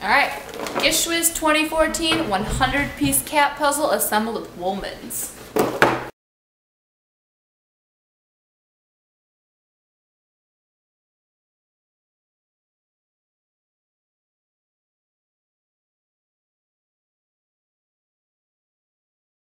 Alright, GISHWHES 2014 100-piece cat puzzle assembled with wool mittens.